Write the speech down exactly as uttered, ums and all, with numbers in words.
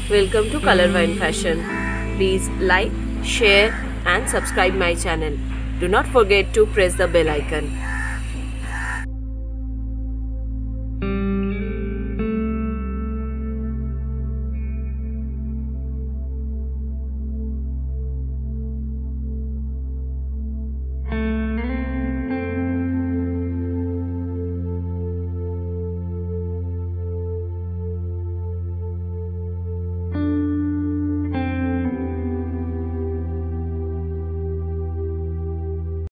Welcome to Color Wine Fashion. Please like, share and subscribe my channel. Do not forget to press the bell icon.